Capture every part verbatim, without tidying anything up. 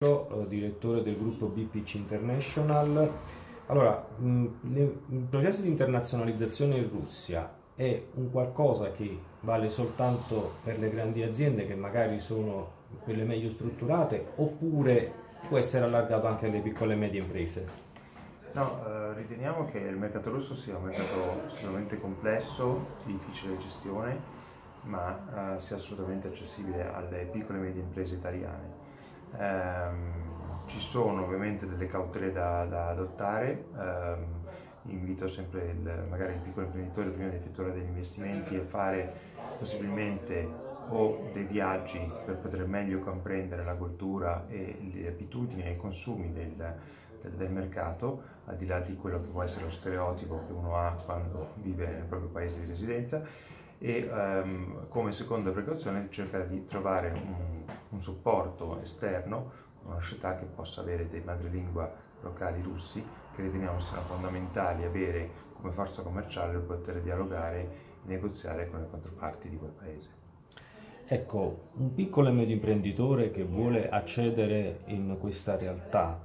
Direttore del gruppo B P C International. Allora, mh, le, il processo di internazionalizzazione in Russia è un qualcosa che vale soltanto per le grandi aziende che magari sono quelle meglio strutturate, oppure può essere allargato anche alle piccole e medie imprese? No, eh, riteniamo che il mercato russo sia un mercato assolutamente complesso, di difficile gestione, ma eh, sia assolutamente accessibile alle piccole e medie imprese italiane. Ehm, ci sono ovviamente delle cautele da, da adottare. Ehm, invito sempre il, magari il piccolo imprenditore prima di effettuare degli investimenti a fare possibilmente o dei viaggi per poter meglio comprendere la cultura e le abitudini e i consumi del, del, del mercato, al di là di quello che può essere lo stereotipo che uno ha quando vive nel proprio paese di residenza. E um, come seconda precauzione cercare di trovare un, un supporto esterno, una società che possa avere dei madrelingua locali russi, che riteniamo siano fondamentali avere come forza commerciale per poter dialogare e negoziare con le controparti di quel paese. Ecco, un piccolo e medio imprenditore che vuole accedere in questa realtà,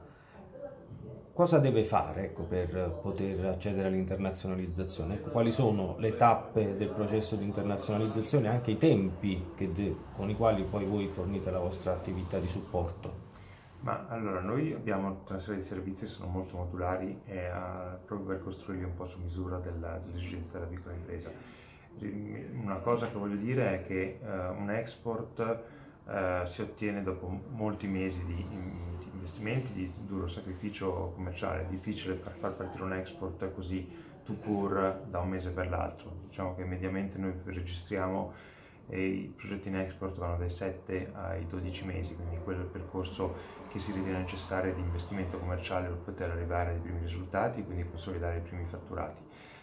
cosa deve fare, ecco, per poter accedere all'internazionalizzazione? Ecco, quali sono le tappe del processo di internazionalizzazione, anche i tempi che de- con i quali poi voi fornite la vostra attività di supporto? Ma allora, noi abbiamo tutta una serie di servizi che sono molto modulari e uh, proprio per costruirli un po' su misura della, dell'esigenza della piccola impresa. Una cosa che voglio dire è che uh, un export uh, si ottiene dopo molti mesi di, di investimenti, di duro sacrificio commerciale. È difficile far partire un export così tout court da un mese per l'altro. Diciamo che mediamente noi registriamo e i progetti in export vanno dai sette ai dodici mesi, quindi quello è il percorso che si ritiene necessario di investimento commerciale per poter arrivare ai primi risultati e quindi consolidare i primi fatturati.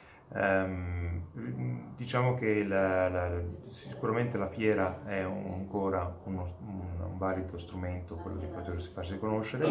Um, diciamo che la, la, sicuramente la fiera è un, ancora uno, un, un valido strumento, quello di potersi farsi conoscere,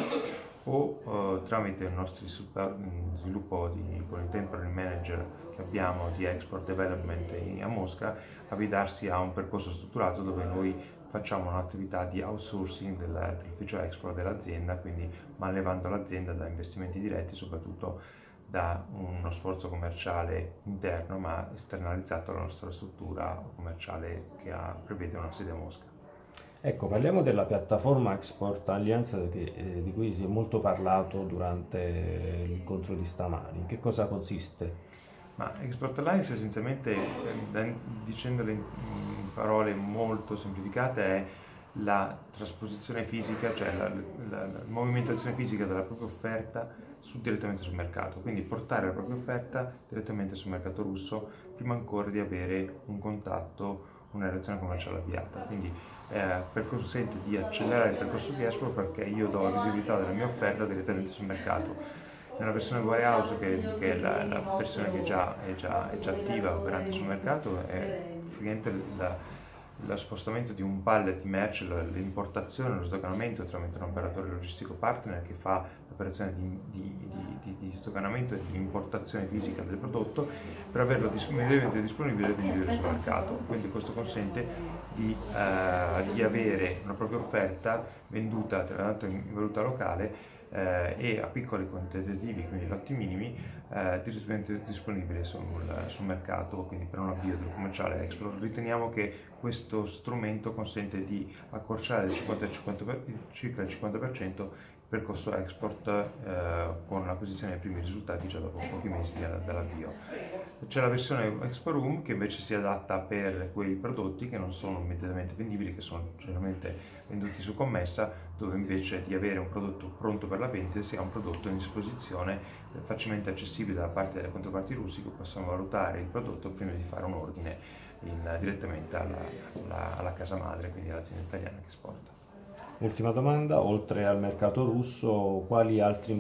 o uh, tramite il nostro sviluppo di, con il temporary manager che abbiamo di export development a Mosca, avviarsi a un percorso strutturato dove noi facciamo un'attività di outsourcing del, dell'ufficio export dell'azienda, quindi manlevando l'azienda da investimenti diretti, soprattutto da uno sforzo commerciale interno, ma esternalizzato alla nostra struttura commerciale che ha, prevede una sede a Mosca. Ecco, parliamo della piattaforma Export Alliance che, eh, di cui si è molto parlato durante l'incontro di stamani. Che cosa consiste? Ma Export Alliance essenzialmente, eh, dicendole in, in parole molto semplificate, è la trasposizione fisica, cioè la, la, la movimentazione fisica della propria offerta su, direttamente sul mercato, quindi portare la propria offerta direttamente sul mercato russo prima ancora di avere un contatto, una relazione commerciale avviata. Quindi eh, per consente di accelerare il percorso di export perché io do la visibilità della mia offerta direttamente sul mercato. Nella versione warehouse, che, che è la, la versione che già, è, già, è già attiva, operante sul mercato, è praticamente la, lo spostamento di un pallet di merce, l'importazione, lo sdoganamento tramite un operatore logistico partner che fa l'operazione di, di, di, di sdoganamento e di importazione fisica del prodotto per averlo immediatamente disponibile e vendibile sul mercato. Quindi questo consente di, uh, di avere una propria offerta venduta tra l'altro in valuta locale Eh, e a piccoli quantitativi, quindi lotti minimi, eh, direttamente disponibili sul, sul mercato, quindi per un avvio del commerciale export. Riteniamo che questo strumento consente di accorciare del cinquanta, cinquanta per, circa il cinquanta per cento il percorso export eh, con l'acquisizione dei primi risultati già dopo pochi mesi dall'avvio. C'è la versione Export Room che invece si adatta per quei prodotti che non sono immediatamente vendibili, che sono generalmente venduti su commessa, dove invece di avere un prodotto pronto per la vendita si ha un prodotto in disposizione facilmente accessibile da parte delle controparti russi che possono valutare il prodotto prima di fare un ordine in, direttamente alla, alla, alla casa madre, quindi all'azienda italiana che esporta. Ultima domanda, oltre al mercato russo, quali altri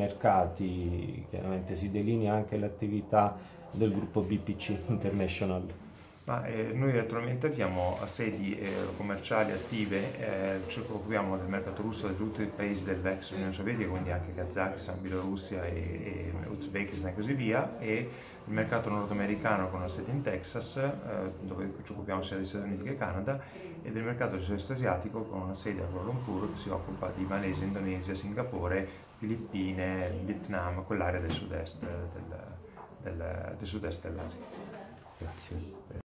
mercati, chiaramente si delinea anche l'attività del gruppo B P C International? Ma, eh, noi attualmente abbiamo sedi eh, commerciali attive, eh, ci occupiamo del mercato russo di tutti i paesi dell'ex Unione Sovietica, quindi anche Kazakistan, Bielorussia e, e Uzbekistan e così via, e il mercato nordamericano con una sede in Texas, eh, dove ci occupiamo sia degli Stati Uniti che Canada, e del mercato del sud-est asiatico con una sede a Kuala Lumpur che si occupa di Malesia, Indonesia, Singapore, Filippine, Vietnam, quell'area del sud-est del, del, del sud-est dell'Asia. Grazie.